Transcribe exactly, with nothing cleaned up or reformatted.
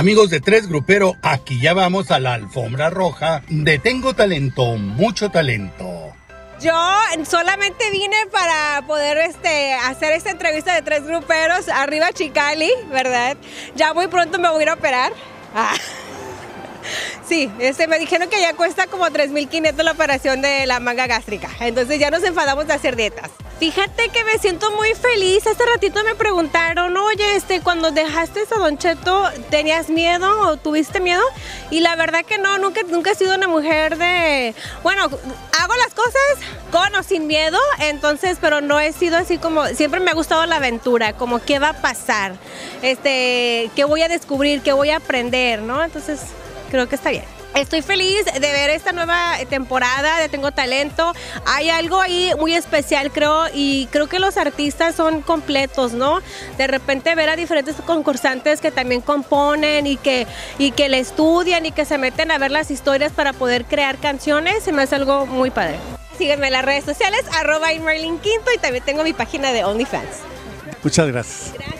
Amigos de Tres Grupero, aquí ya vamos a la alfombra roja de Tengo Talento, Mucho Talento. Yo solamente vine para poder este, hacer esta entrevista de Tres Gruperos, arriba Chicali, ¿verdad? Ya muy pronto me voy a ir a operar. Ah. Sí, este, me dijeron que ya cuesta como tres mil quinientos la operación de la manga gástrica, entonces ya nos enfadamos de hacer dietas. Fíjate que me siento muy feliz. Hace ratito me preguntaron, oye, este, cuando dejaste a Don Cheto, ¿tenías miedo o tuviste miedo? Y la verdad que no, nunca, nunca he sido una mujer de... Bueno, hago las cosas con o sin miedo, entonces, pero no he sido así como... Siempre me ha gustado la aventura, como qué va a pasar, este, qué voy a descubrir, qué voy a aprender, ¿no? Entonces, creo que está bien. Estoy feliz de ver esta nueva temporada de Tengo Talento. Hay algo ahí muy especial, creo, y creo que los artistas son completos, ¿no? De repente ver a diferentes concursantes que también componen y que, y que le estudian y que se meten a ver las historias para poder crear canciones, se me hace algo muy padre. Sígueme en las redes sociales, arroba Marlene Quinto, y también tengo mi página de OnlyFans. Muchas gracias. Gracias.